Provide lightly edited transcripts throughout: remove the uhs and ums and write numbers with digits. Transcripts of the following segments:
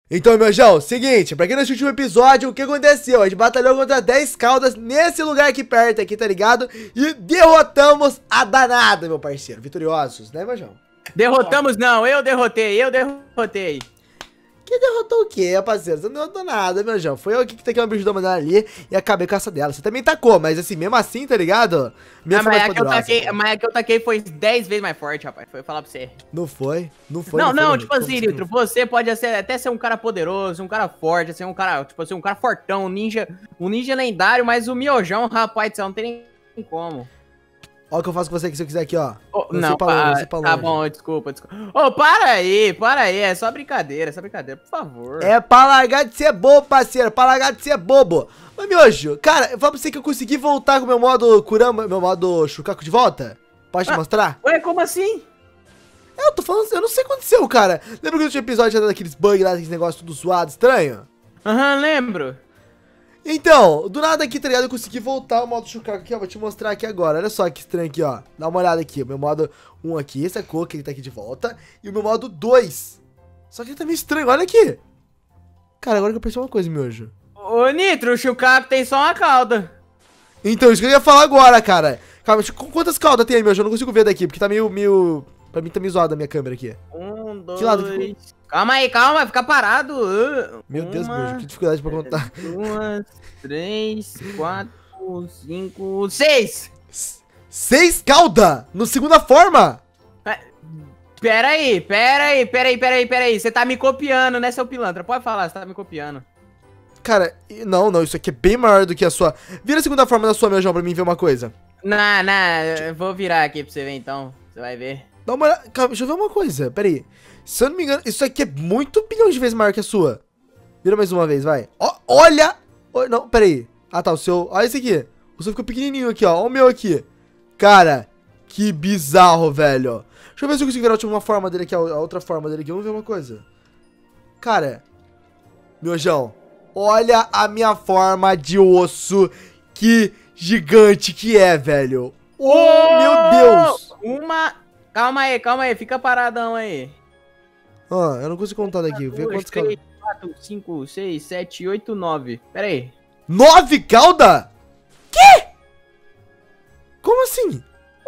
Então, meu João, seguinte, pra quem não assistiu o último episódio, o que aconteceu? A gente batalhou contra 10 caudas nesse lugar aqui perto, aqui, tá ligado? E derrotamos a danada, meu parceiro. Vitoriosos, né, meu João? Derrotamos não, eu derrotei. Que derrotou o quê, parceiro? Você não derrotou nada, meu João. Foi eu aqui que taquei uma bicho da manhã ali e acabei com essa dela. Você também tacou, mas assim, mesmo assim, tá ligado? Minha foi mais poderosa. Mas a que eu taquei foi 10 vezes mais forte, rapaz. Foi falar pra você. Não foi, não foi. Não, tipo assim, Nitro, você pode até ser um cara poderoso, um cara forte, assim, um cara, tipo assim, um cara fortão, um ninja lendário, mas o miojão, rapaz, não tem nem como. Olha o que eu faço com você aqui, se eu quiser aqui, ó. Não, tá bom, desculpa. Ô, para aí, é só brincadeira, por favor. É pra largar de ser bobo, parceiro, pra largar de ser bobo. Ô, miojo, cara, eu falo pra você que eu consegui voltar com o meu modo Kurama, meu modo Shukaku de volta. Pode te mostrar? Ué, como assim? Eu tô falando, eu não sei o que aconteceu, cara. Lembra que no último episódio já daqueles bugs lá, aqueles negócios tudo zoado, estranho? Aham, lembro. Então, do nada aqui, tá ligado? Eu consegui voltar o modo Shukaku aqui, ó. Vou te mostrar aqui agora. Olha só que estranho aqui, ó. Dá uma olhada aqui. O meu modo 1 aqui, sacou? Que ele tá aqui de volta. E o meu modo 2. Só que ele tá meio estranho, olha aqui. Cara, agora que eu percebi uma coisa, miojo. Ô, Nitro, o Shukaku tem só uma cauda. Então, isso que eu ia falar agora, cara. Calma, quantas caudas tem aí, miojo? Eu não consigo ver daqui, porque tá meio... Pra mim tá meio zoada a minha câmera aqui. Que lado que... Calma aí, fica parado. Meu Deus, miojo, que dificuldade pra contar. 2, 3, 4, 5, 6. 6 caudas? No segunda forma? Pera aí. Você tá me copiando, né, seu pilantra? Pode falar, você tá me copiando. Cara, não, isso aqui é bem maior do que a sua. Vira a segunda forma da sua, meu João, pra mim ver uma coisa. Eu vou virar aqui pra você ver então. Você vai ver. Dá uma olhada. Calma, deixa eu ver uma coisa. Pera aí. Se eu não me engano, isso aqui é muito bilhão de vezes maior que a sua. Vira mais uma vez, vai. Olha! Não, pera aí. Ah, tá, o seu... Olha esse aqui. O seu ficou pequenininho aqui, ó. Olha o meu aqui. Cara, que bizarro, velho. Deixa eu ver se eu consigo virar a última forma dele aqui, a outra forma dele aqui. Vamos ver uma coisa. Cara, miojão, olha a minha forma de osso. Que gigante que é, velho. Oh, meu Deus. Calma aí, fica paradão aí. Ah, eu não consigo contar daqui. Vê quantos caudas. 4, 5, 6, 7, 8, 9. Pera aí. 9 cauda? Que? Como assim?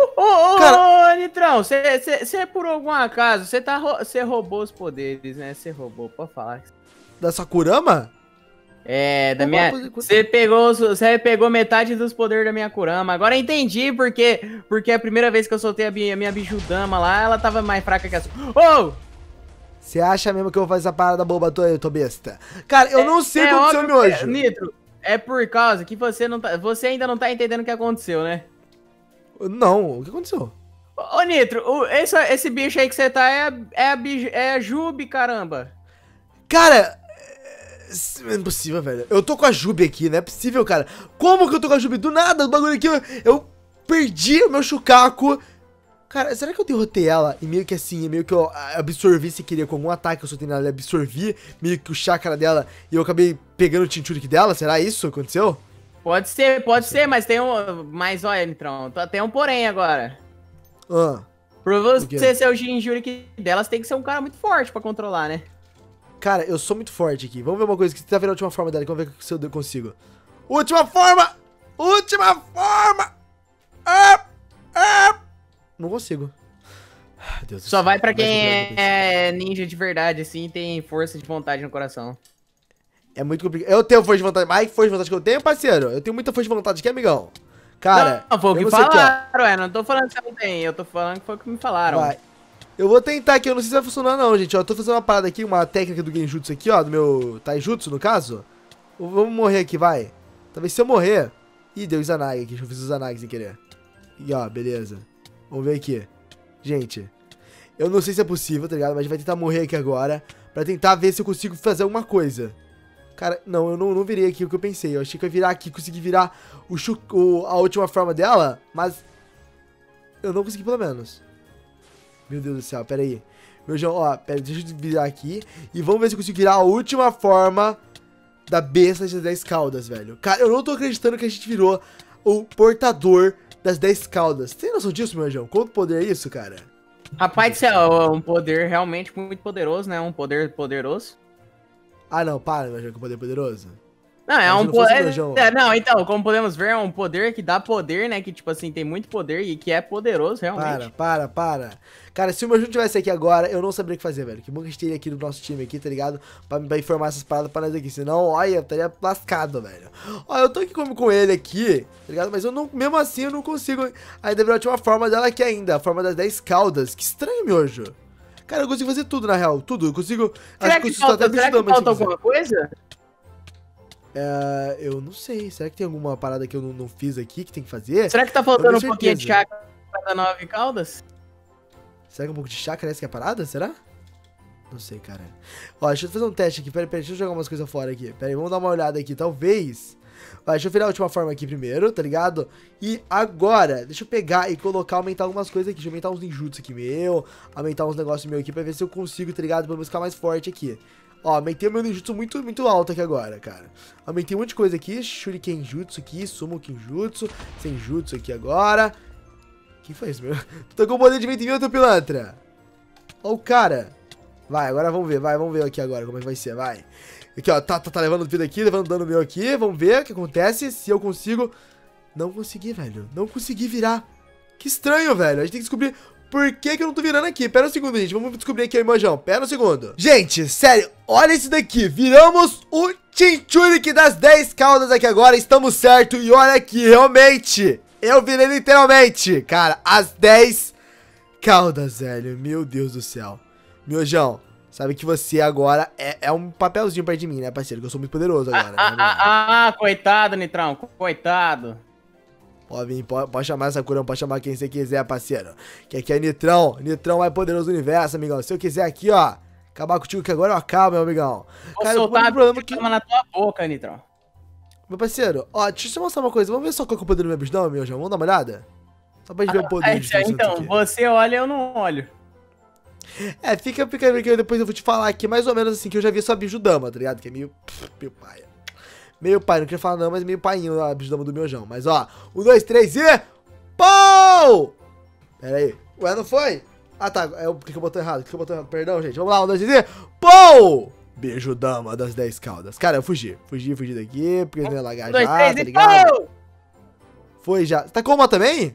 Ô, Nitrão, você por algum acaso, você roubou os poderes, né? Você roubou, pode falar. Da Sakurama? É, da minha... Você pegou metade dos poderes da minha Kurama. Agora eu entendi porque a primeira vez que eu soltei a minha Bijudama lá, ela tava mais fraca que a sua. Ô! Você acha mesmo que eu vou fazer essa parada boba toda, eu tô besta? Cara, eu não sei o que aconteceu miojo. Nitro, é por causa que você ainda não tá entendendo o que aconteceu, né? Não, o que aconteceu? Ô, Nitro, esse bicho aí que você tá é a Jubi, caramba. Cara, é impossível, velho. Eu tô com a Jubi aqui, não é possível, cara. Como que eu tô com a Jubi? Do nada, o bagulho aqui, eu perdi o meu Shukaku. Cara, será que eu derrotei ela e meio que assim, meio que eu absorvi se queria com algum ataque que eu soltei nela, absorvi meio que o chakra dela e eu acabei pegando o Chinchuriki dela? Será isso que aconteceu? Pode ser, mas tem um... Mas olha, Nitrão, tem um porém agora. Pra você ser o Jinchuriki dela, você tem que ser um cara muito forte pra controlar, né? Cara, eu sou muito forte aqui. Vamos ver uma coisa que você tá vendo a última forma dela, vamos ver se eu consigo. Última forma! Última forma! Não consigo. Deus Só vai pra quem é ninja de verdade, assim, e tem força de vontade no coração. É muito complicado. Eu tenho força de vontade. Mais força de vontade que eu tenho, parceiro? Eu tenho muita força de vontade aqui, amigão. Cara... Não, foi o que falaram, ué. Não tô falando que você não tem. Eu tô falando que foi o que me falaram. Vai. Eu vou tentar aqui. Eu não sei se vai funcionar não, gente. Eu tô fazendo uma parada aqui, uma técnica do Genjutsu aqui, ó. Do meu Taijutsu, no caso. Vamos morrer aqui, vai. Talvez se eu morrer... Ih, deu o Izanagi aqui. Deixa eu fazer o Izanagi sem querer. E ó, beleza. Vamos ver aqui. Gente, eu não sei se é possível, tá ligado? Mas a gente vai tentar morrer aqui agora. Pra tentar ver se eu consigo fazer alguma coisa. Cara, não, eu não virei aqui o que eu pensei. Eu achei que eu ia virar aqui, conseguir virar a última forma dela. Mas eu não consegui pelo menos. Meu Deus do céu, pera aí. Meu João, ó, pera, deixa eu virar aqui. E vamos ver se eu consigo virar a última forma da besta das 10 caudas, velho. Cara, eu não tô acreditando que a gente virou o portador das 10 caudas. Você tem noção disso, meu João? Quanto poder é isso, cara? Rapaz, isso é um poder realmente muito poderoso, né? Um poder poderoso. Ah, não, para, meu jogo, poder poderoso. Não, é um poder. Não, então, como podemos ver, é um poder que dá poder, né? Que, tipo assim, tem muito poder e que é poderoso, realmente. Para. Cara, se o meu Jun tivesse aqui agora, eu não saberia o que fazer, velho. Que bom que a gente teria aqui no nosso time aqui, tá ligado? Pra informar essas paradas pra nós aqui. Senão, olha, eu estaria lascado, velho. Ó, eu tô aqui com ele aqui, tá ligado? Mas eu não, mesmo assim, eu não consigo ainda ver a última forma dela aqui ainda. A forma das 10 caudas. Que estranho, miojo. Cara, eu consigo fazer tudo, na real. Tudo. Eu consigo. Será que falta alguma coisa? Eu não sei. Será que tem alguma parada que eu não fiz aqui que tem que fazer? Será que tá faltando um pouquinho de chá pra 9 caudas? Será que um pouco de chá cresce que é a parada? Será? Não sei, cara. Ó, deixa eu fazer um teste aqui. Pera aí, deixa eu jogar umas coisas fora aqui. Pera aí, vamos dar uma olhada aqui. Talvez. Vai, deixa eu virar a última forma aqui primeiro, tá ligado? E agora, deixa eu pegar e colocar, aumentar algumas coisas aqui. Deixa eu aumentar uns ninjutsu aqui meu. Aumentar uns negócios meus aqui pra ver se eu consigo, tá ligado? Pra eu ficar mais forte aqui. Ó, aumentei o meu ninjutsu muito alto aqui agora, cara. Aumentei um monte de coisa aqui. Shuriken jutsu aqui, sumo kinjutsu, senjutsu aqui agora. Que foi isso, meu? Tu tá com o poder de 20 mil, teu pilantra. Ó o cara. Vai, agora vamos ver, vamos ver aqui agora como é que vai ser, vai. Aqui, ó, tá levando vida aqui, levando dano meu aqui. Vamos ver o que acontece, se eu consigo. Não consegui, velho. Não consegui virar. Que estranho, velho. A gente tem que descobrir por que eu não tô virando aqui. Pera um segundo, gente. Vamos descobrir aqui, ó, Imojão. Pera um segundo. Gente, sério, olha esse daqui. Viramos o Chinchuriki das 10 caudas aqui agora. Estamos certo. E olha aqui, realmente. Eu virei literalmente, cara, as 10 caudas, velho. Meu Deus do céu. Miojão, sabe que você agora é um papelzinho perto de mim, né, parceiro? Que eu sou muito poderoso agora. Coitado, Nitrão. Coitado. Pode vir, pode chamar essa Sakura, pode chamar quem você quiser, parceiro. Que aqui é Nitrão. Nitrão mais poderoso do universo, amigão. Se eu quiser aqui, ó, acabar contigo que agora eu acabo, meu amigão. Vou cara, soltar o problema que na tua boca, Nitrão. Meu parceiro, ó, deixa eu te mostrar uma coisa. Vamos ver só qual que é o poder do meu bicho, meu João? Vamos dar uma olhada? Só pra gente ver o poder de então, aqui. Você olha, eu não olho. Fica que depois eu vou te falar aqui mais ou menos assim, que eu já vi só Bijudama, tá ligado? Que é meio paia. Meio pai, não queria falar não, mas meio painho a Bijudama do Miojão. Mas ó, 1, 2, 3 e... Pou! Pera aí. Ué, não foi? Ah, tá. Por que eu botei errado? Perdão, gente. Vamos lá, 1, 2, 3 e... Pou! Bijudama das 10 caudas. Cara, eu fugi daqui, porque não ia lagar já, tá ligado? Foi já. Tá com uma também?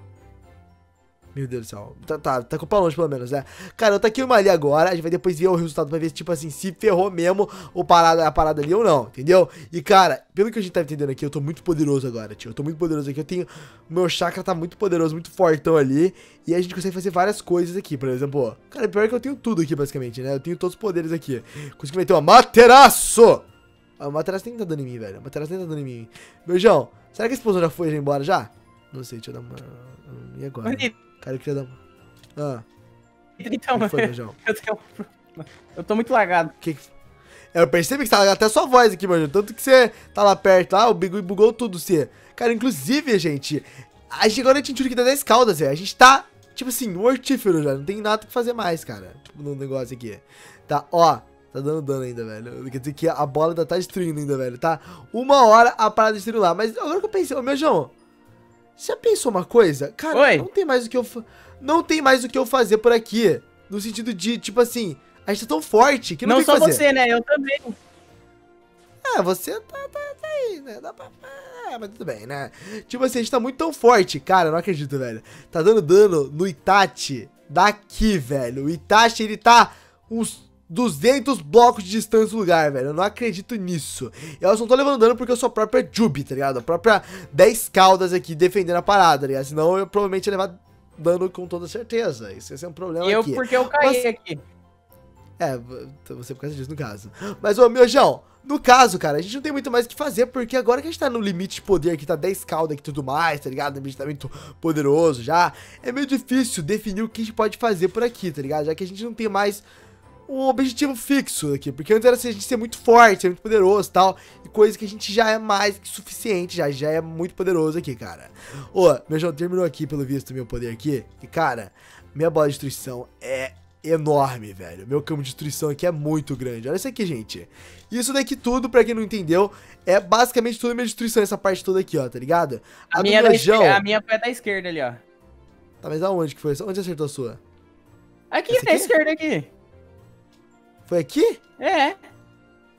Meu Deus do céu. Tá com o pau longe, pelo menos, né? Cara, eu taquei uma ali agora. A gente vai depois ver o resultado pra ver, tipo assim, se ferrou mesmo a parada ali ou não, entendeu? E, cara, pelo que a gente tá entendendo aqui, eu tô muito poderoso agora, tio. Eu tô muito poderoso aqui. O meu chakra tá muito poderoso, muito fortão ali. E a gente consegue fazer várias coisas aqui. Por exemplo, ó. Cara, pior que eu tenho tudo aqui, basicamente, né? Eu tenho todos os poderes aqui. Consegui meter uma Materaço! A Materaço nem tá dando em mim, velho. A Materaço nem tá dando em mim. Meu João, será que esse explosão já foi embora já? Não sei, deixa eu dar uma... E agora? Cara, eu queria dar... Então, que foi, eu tô muito lagado. Eu percebi que você tá lagado até a sua voz aqui, mano. Tanto que você tá lá perto, o Bigui bugou tudo, você. Cara, inclusive, gente, a gente agora tinha aqui das 10 caudas, velho. A gente tá, tipo assim, mortífero já. Não tem nada que fazer mais, cara. Tipo, no negócio aqui. Tá, ó. Tá dando dano ainda, velho. Quer dizer que a bola ainda tá destruindo ainda, velho. Tá 1 hora a parada destruindo lá. Mas agora que eu pensei, ô, meu João, você já pensou uma coisa? Cara, oi? Não tem mais o que eu fazer por aqui. No sentido de, tipo assim, a gente tá tão forte que não tem o que fazer. Não só você, né? Eu também. Você tá aí, né? Mas tudo bem, né? Tipo assim, a gente tá muito tão forte. Cara, eu não acredito, velho. Tá dando dano no Itachi daqui, velho. O Itachi, ele tá uns 200 blocos de distância do lugar, velho. Eu não acredito nisso. Eu só não tô levando dano porque eu sou a própria Jubi, tá ligado? A própria 10 caudas aqui defendendo a parada, tá ligado? Senão eu provavelmente ia levar dano com toda certeza. Isso ia ser um problema aqui. Porque eu caí aqui. Você por causa disso, no caso. Mas, ô, Miojão, no caso, cara, a gente não tem muito mais o que fazer, porque agora que a gente tá no limite de poder, que tá 10 caudas aqui e tudo mais, tá ligado? O bicho tá muito poderoso já. É meio difícil definir o que a gente pode fazer por aqui, tá ligado? Já que a gente não tem mais um objetivo fixo aqui, porque antes era assim, a gente ser muito forte, ser muito poderoso e tal, e coisa que a gente já é mais que suficiente, já é muito poderoso aqui, cara. Ô, meu João, terminou aqui, pelo visto, meu poder aqui, e cara, minha bola de destruição é enorme, velho. Meu campo de destruição aqui é muito grande. Olha isso aqui, gente. Isso daqui tudo, pra quem não entendeu, é basicamente toda a minha destruição, essa parte toda aqui, ó, tá ligado? A minha foi da esquerda ali, ó. Tá, mas aonde que foi? Onde acertou a sua? Aqui, da esquerda aqui. Foi aqui? É.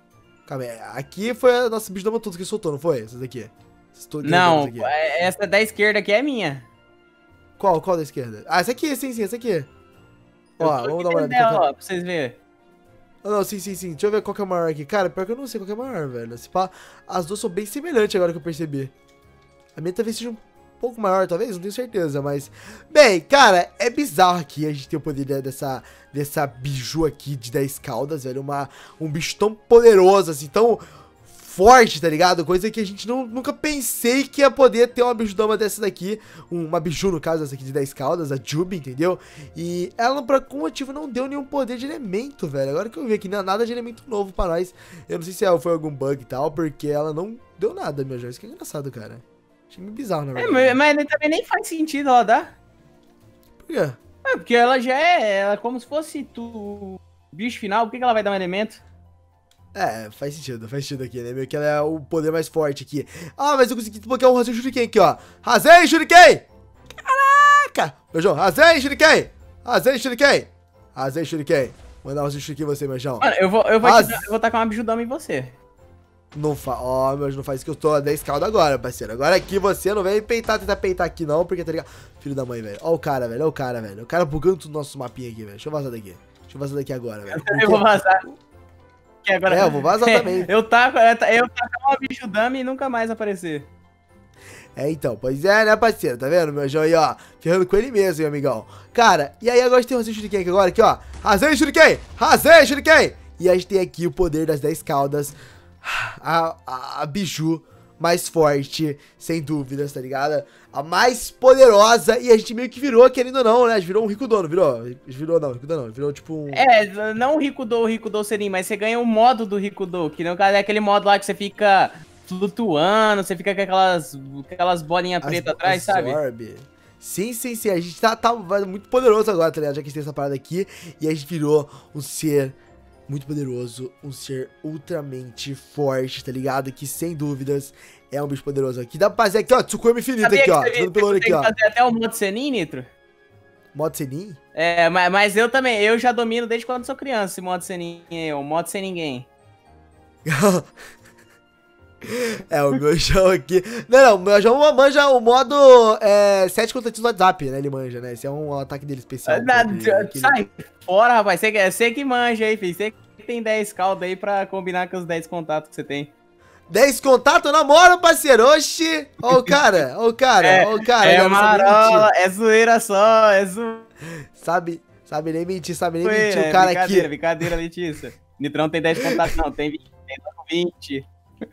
Calma aí. Aqui foi a nossa Bijudama toda que soltou, não foi? Essa daqui. Não, essa da esquerda aqui é minha. Qual da esquerda? Ah, essa aqui, sim, essa aqui. Ó, vamos dar uma olhada. Dela, ó, pra vocês verem. Ah, não, sim. Deixa eu ver qual que é a maior aqui. Cara, pior que eu não sei qual que é a maior, velho. As duas são bem semelhantes agora que eu percebi. A minha talvez seja um pouco maior, talvez, não tenho certeza, mas... Bem, cara, é bizarro aqui a gente ter o poder dessa biju aqui de 10 caudas, velho. Um bicho tão poderoso, assim, tão forte, tá ligado? Coisa que a gente nunca pensei que ia poder ter uma bijudama dessa daqui. Uma biju, no caso, essa aqui de 10 caudas, a Jubi, entendeu? E ela, por algum motivo, não deu nenhum poder de elemento, velho. Agora que eu vi aqui, não é nada de elemento novo pra nós. Eu não sei se foi algum bug e tal, porque ela não deu nada, meu Deus. Isso que é engraçado, cara. Achei meio bizarro, na verdade. Mas também nem faz sentido ela dar. Por quê? Porque ela já é como se fosse o bicho final. Por que ela vai dar um elemento? Faz sentido aqui, né? Meio que ela é o poder mais forte aqui. Ah, mas eu consegui desbloquear o Rasen Shuriken aqui, ó. Rasen Shuriken! Caraca! Meu João, Rasen Shuriken! Rasen Shuriken! Vou mandar o Rasen Shuriken em você, meu João. Mano, eu vou tacar uma bijudama em você. Não faz. Ó, meu, não faz isso que eu tô a 10 calda agora, parceiro. Agora aqui você não vem tentar peitar aqui, não, porque tá ligado? Filho da mãe, velho. Ó o cara, velho. O cara bugando tudo no nosso mapinha aqui, velho. Deixa eu vazar daqui agora, velho. Eu vou vazar. Agora... eu vou vazar também. eu taco uma bijudama e nunca mais aparecer. Então, pois é, né, parceiro? Tá vendo, meu João aí, ó? Ferrando com ele mesmo, meu amigão. Cara, e aí agora a gente tem o Rasen Shuriken aqui agora, aqui, ó. Rasen Shuriken! E a gente tem aqui o poder das 10 caudas. A biju mais forte, sem dúvidas, tá ligado? A mais poderosa. E a gente meio que virou, querendo ou não, né? A gente virou um Rikudo, não virou? Virou tipo um... não o Rikudo seria, mas você ganha o modo do Rikudo, que no caso é aquele modo lá que você fica flutuando, você fica com aquelas bolinhas pretas atrás, sabe? Sim, a gente tá muito poderoso agora, tá ligado? Já que a gente tem essa parada aqui. E a gente virou um ser muito poderoso, um ser ultramente forte, tá ligado? Que sem dúvidas é um bicho poderoso aqui. Dá pra fazer aqui, ó, Tsukuyomi infinito aqui, ó. Tô pelo olho aqui, ó. Fazer até o modo Senin, Nitro? Modo Senin? Mas eu também, eu já domino desde quando sou criança esse modo Senin, o modo sem ninguém. O meu João aqui... Não, o meu João manja o modo 7 contatos no WhatsApp, né? Ele manja, né? Esse é um ataque dele especial. Sai fora, rapaz. Você que manja aí, filho. Você que tem 10 caldas aí pra combinar com os 10 contatos que você tem. 10 contatos? Namoro, parceiro. Oxi. Ó o cara. É marola, é zoeira só, Sabe nem mentir, o cara aqui. Brincadeira, Letícia. Nitrão tem 10 contatos não, tem 20.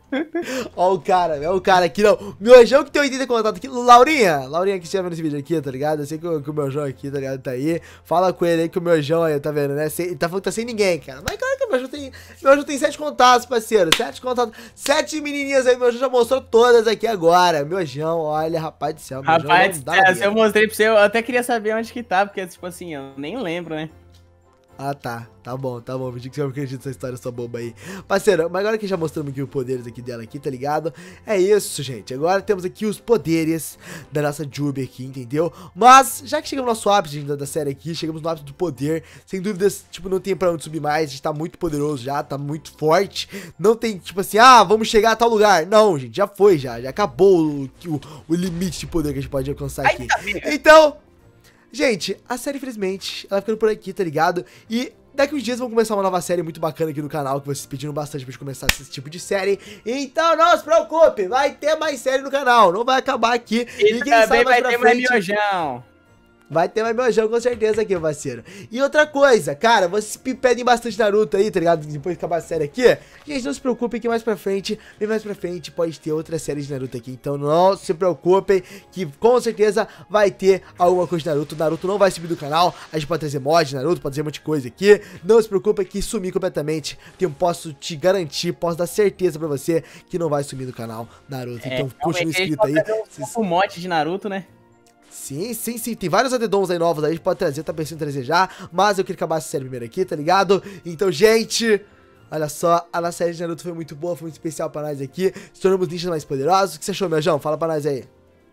Ó o cara aqui, não. Meu João que tem 80 contato aqui. Laurinha que estiver vendo esse vídeo aqui, tá ligado? Eu sei que o meu João aqui, tá ligado? Tá aí. Fala com ele aí que o meu João aí, tá vendo, né? Ele tá falando que tá sem ninguém, cara. Mas claro que o meu João tem 7 contatos, parceiro. 7 contatos. 7 menininhas aí, meu João já mostrou todas aqui agora. Meu João, olha, rapaz do céu. Rapaz, se eu mostrei pra você, eu até queria saber onde que tá, porque, tipo assim, eu nem lembro, né? Ah, tá bom, pedi que você não acredita nessa história sua boba aí. Parceiro, mas agora que já mostramos aqui os poderes aqui dela aqui, tá ligado? É isso, gente, agora temos aqui os poderes da nossa Jubi aqui, entendeu? Mas, já que chegamos no nosso ápice da série aqui, chegamos no ápice do poder, sem dúvidas, tipo, não tem pra onde subir mais, a gente tá muito poderoso já, tá muito forte, não tem, tipo assim, vamos chegar a tal lugar. Não, gente, já foi, já acabou o limite de poder que a gente pode alcançar aqui. Então... Gente, a série, infelizmente, ela vai ficando por aqui, tá ligado? E daqui uns dias vamos começar uma nova série muito bacana aqui no canal, que vocês pediram bastante pra gente começar esse tipo de série. Então não se preocupe, vai ter mais série no canal, não vai acabar aqui. E quem sabe vai ter mais miojão. Vai ter mais miojão com certeza aqui, parceiro. E outra coisa, cara, vocês pedem bastante Naruto aí, tá ligado? Depois de acabar a série aqui. Gente, não se preocupem que mais pra frente, bem mais pra frente, pode ter outra série de Naruto aqui. Então não se preocupem que com certeza vai ter alguma coisa de Naruto. Naruto não vai subir do canal, a gente pode trazer mod de Naruto, pode trazer um monte de coisa aqui. Não se preocupem que sumir completamente, que eu posso te garantir, posso dar certeza pra você que não vai sumir do canal Naruto. Então continue inscrito aí. Um mod de Naruto, né? Sim, tem vários addons aí novos aí, a gente pode trazer, tá pensando em trazer já, mas eu queria acabar essa série primeiro aqui, tá ligado? Então, gente, olha só, a nossa série de Naruto foi muito boa, foi muito especial pra nós aqui, se tornamos ninjas mais poderosos. O que você achou, meu João? Fala pra nós aí.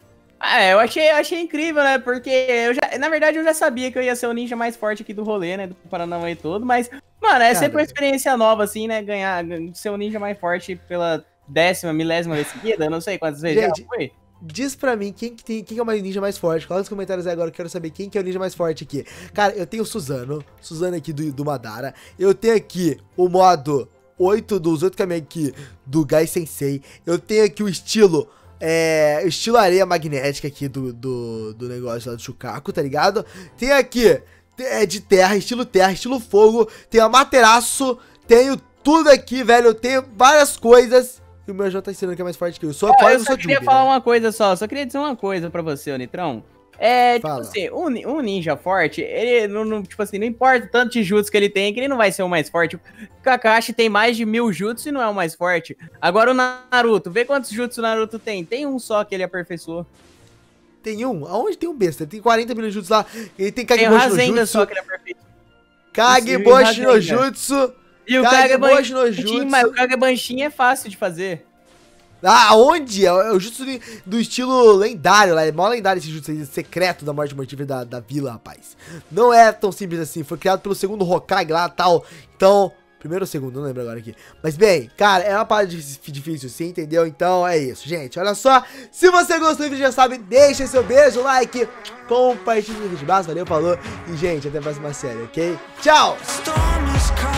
Eu achei incrível, né? Porque na verdade, eu já sabia que eu ia ser o ninja mais forte aqui do rolê, né? Do Paranauê todo, mas, mano, é sempre uma experiência nova, assim, né? Ser o ninja mais forte pela 10ª, milésima vez seguida, eu não sei quantas vezes Gente, já foi. diz pra mim quem é o ninja mais forte. Coloca nos comentários aí agora, eu quero saber quem que é o ninja mais forte aqui. Cara, eu tenho o Suzano aqui do Madara. Eu tenho aqui o modo 8 dos 8 Kami aqui do Gai Sensei. Eu tenho aqui o estilo areia magnética aqui do negócio lá do Shukaku, tá ligado? Tem aqui, de terra, estilo fogo. Tem a Materaço, tenho tudo aqui, velho. Eu tenho várias coisas. E o meu já tá ensinando que é mais forte que eu. Só queria falar uma coisa só queria dizer uma coisa pra você, ô Nitrão. Tipo assim, um ninja forte, ele tipo assim, não importa o tanto de jutsu que ele tem, que ele não vai ser o mais forte. O Kakashi tem mais de 1000 jutsu e não é o mais forte. Agora o Naruto, vê quantos jutsu o Naruto tem. Tem um só que ele aperfeiçoou. Tem um? Aonde tem um besta? Ele tem 40 milhões de jutsu lá. Ele tem Kageboshi no jutsu. Só que ele aperfeiçoou. Kageboshi no jutsu. E o Kageboshi no jutsu. Mas o Kagebanshin é fácil de fazer. Aonde? É o jutsu do estilo lendário lá. É mó lendário esse jutsu aí, secreto da morte mortífera da vila, rapaz. Não é tão simples assim. Foi criado pelo segundo Hokage lá e tal. Então, primeiro ou segundo, não lembro agora aqui. Mas bem, cara, é uma parada difícil sim, entendeu? Então é isso, gente. Olha só. Se você gostou do vídeo, já sabe, deixa seu beijo, like, compartilha o vídeo. Valeu, falou. E, gente, até a próxima série, ok? Tchau!